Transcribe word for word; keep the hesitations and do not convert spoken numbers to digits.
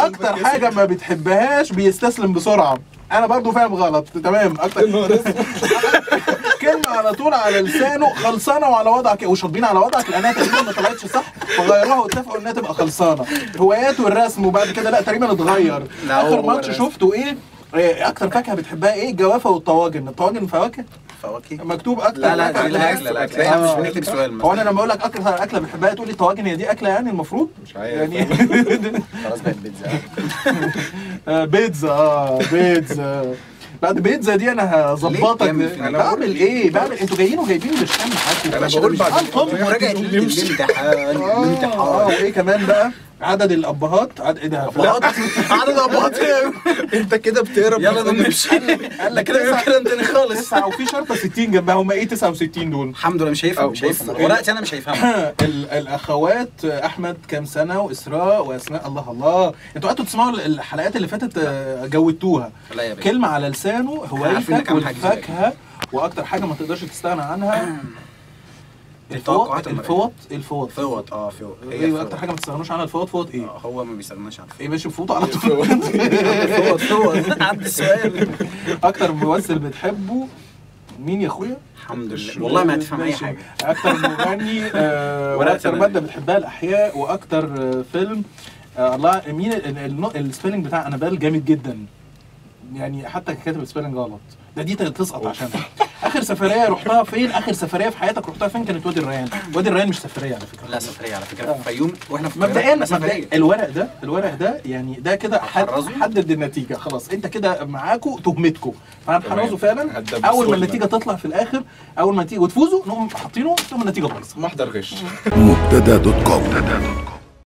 اكتر حاجه ما بتحبهاش بيستسلم بسرعه. انا برضو فاهم غلط تمام. اكتر كلمه على طول على لسانه خلصانه وعلى وضعك وشاطبين على وضعك لانها تقريبا ما طلعتش صح فغيروها واتفقوا انها تبقى خلصانه. هوايات والرسم وبعد كده لا تقريبا اتغير. اخر ماتش شفته ايه؟ اكتر فاكهه بتحبها ايه؟ الجوافه والطواجن. الطواجن فواكه؟ فواكه مكتوب اكتر. لا لا دي الاكله الاكله احنا مش بنكتب سؤال. هو انا لما اقول لك اكتر اكله بتحبها تقول لي طواجن، هي دي اكله يعني المفروض؟ مش عارف يعني خلاص بقت بيتزا. بيتزا اه بيتزا. بعد بيتزا دي انا هظبطك. انا بعمل ايه؟ بعمل انتوا جايين وجايبين بشحن حاجه. انا بقول بعد مراجعه الامتحان الامتحان. اه وايه كمان بقى؟ عدد الابهات عدد ايه ده؟ عدد الابهات. انت كده بتهرب. يلا نمشي. قال لك كده كده انت خالص. تسعة وفي شرطه ستين جنبها. هم ايه تسعة وستين دول؟ الحمد لله مش هيفهم مش هيفهم ورقتي انا مش هيفهمها. الاخوات احمد كام سنه واسراء واسماء. الله الله انتوا قعدتوا تسمعوا الحلقات اللي فاتت جودتوها. كلمه على لسانه هوايتك والفاكهه واكتر حاجه ما تقدرش تستغنى عنها. الفوط الفوط الفوط فوط اه فوط. ايه اكتر حاجه ما تستغناش عنها؟ الفوط فوط ايه؟ هو ما بيستغناش عنها. ايه ماشي بفوط على طول. فوط فوط. عندي السؤال. اكتر ممثل بتحبه مين يا اخويا؟ الحمد لله والله ما هتفهم اي حاجه. اكتر مغني آه واكتر ماده بتحبها الاحياء واكتر آه فيلم آه الله مين السبيلنج بتاع انابيل جامد جدا يعني حتى كاتب السبيلنج غلط. ده دي تسقط عشانها. اخر سفريه رحتها فين؟ اخر سفريه في حياتك رحتها فين؟ كانت وادي الريان. وادي الريان مش سفريه على فكره. لا سفريه على فكره في الفيوم واحنا في مبدئيا مبدئيا الورق ده الورق ده يعني ده كده حدد النتيجه خلاص. انت كده معاكوا تهمتكم فهنحرزه فعلا. اول ما النتيجه تطلع في الاخر اول ما تيجي وتفوزوا نقوم حاطينه تقوم النتيجه بايظه. محضر غش. مبتدا دوت كوم.